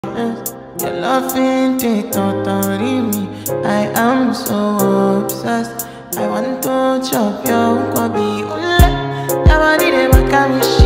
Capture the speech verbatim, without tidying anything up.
Yes, your loving they totally me. I am so obsessed. I want to chop your kwabi. Ule, your body they make me